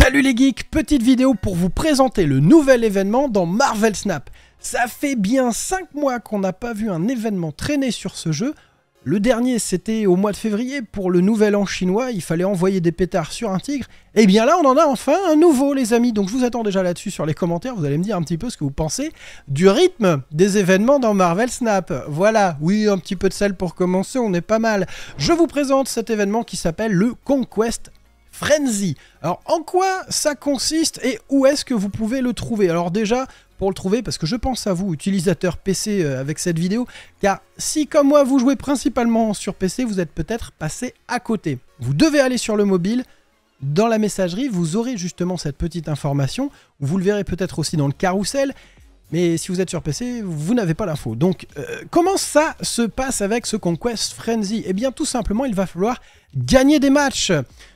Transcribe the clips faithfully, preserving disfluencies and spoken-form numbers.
Salut les geeks, petite vidéo pour vous présenter le nouvel événement dans Marvel Snap. Ça fait bien cinq mois qu'on n'a pas vu un événement traîner sur ce jeu. Le dernier c'était au mois de février pour le nouvel an chinois, il fallait envoyer des pétards sur un tigre. Et bien là on en a enfin un nouveau les amis, donc je vous attends déjà là-dessus sur les commentaires, vous allez me dire un petit peu ce que vous pensez du rythme des événements dans Marvel Snap. Voilà, oui un petit peu de sel pour commencer, on est pas mal. Je vous présente cet événement qui s'appelle le Conquest Frenzy. Alors en quoi ça consiste et où est-ce que vous pouvez le trouver? Alors déjà, pour le trouver, parce que je pense à vous, utilisateurs P C euh, avec cette vidéo, car si comme moi vous jouez principalement sur P C, vous êtes peut-être passé à côté. Vous devez aller sur le mobile, dans la messagerie, vous aurez justement cette petite information, vous le verrez peut-être aussi dans le carrousel, mais si vous êtes sur P C, vous n'avez pas l'info. Donc, euh, comment ça se passe avec ce Conquest Frenzy? Eh bien, tout simplement, il va falloir gagner des matchs.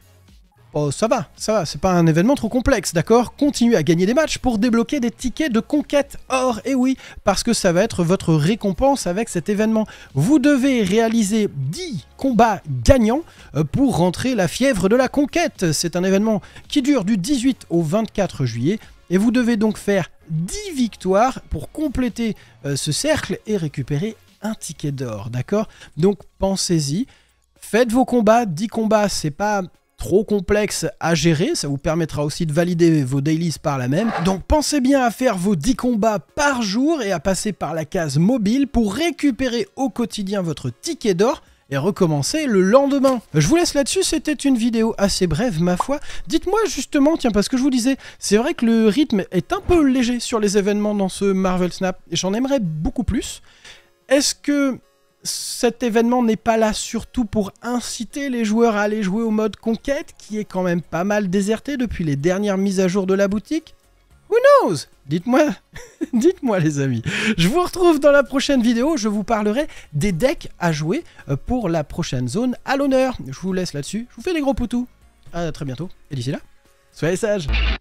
Oh, ça va, ça va, c'est pas un événement trop complexe, d'accord? Continuez à gagner des matchs pour débloquer des tickets de conquête or, et oui, parce que ça va être votre récompense avec cet événement. Vous devez réaliser dix combats gagnants pour rentrer la fièvre de la conquête. C'est un événement qui dure du dix-huit au vingt-quatre juillet, et vous devez donc faire dix victoires pour compléter euh, ce cercle et récupérer un ticket d'or, d'accord? Donc pensez-y, faites vos combats, dix combats, c'est pas trop complexe à gérer, ça vous permettra aussi de valider vos dailies par la même. Donc pensez bien à faire vos dix combats par jour et à passer par la case mobile pour récupérer au quotidien votre ticket d'or et recommencer le lendemain. Je vous laisse là-dessus, c'était une vidéo assez brève ma foi. Dites-moi justement, tiens parce que je vous disais, c'est vrai que le rythme est un peu léger sur les événements dans ce Marvel Snap et j'en aimerais beaucoup plus. Est-ce que cet événement n'est pas là surtout pour inciter les joueurs à aller jouer au mode conquête, qui est quand même pas mal déserté depuis les dernières mises à jour de la boutique? Who knows? Dites-moi, dites-moi les amis. Je vous retrouve dans la prochaine vidéo, je vous parlerai des decks à jouer pour la prochaine zone à l'honneur. Je vous laisse là-dessus, je vous fais des gros poutous. À très bientôt, et d'ici là, soyez sages.